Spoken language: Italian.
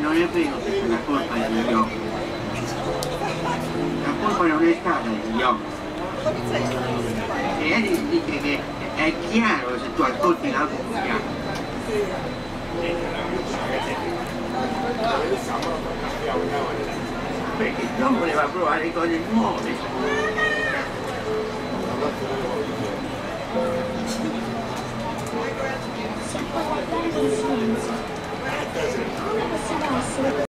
non è vero che c'è la colpa degli occhi. La colpa non è stata degli occhi. E lei dice che è chiaro se tu ascolti l'album chiaro. Perché John voleva provare cose nuove. Si può guardare in silenzio. Come possiamo essere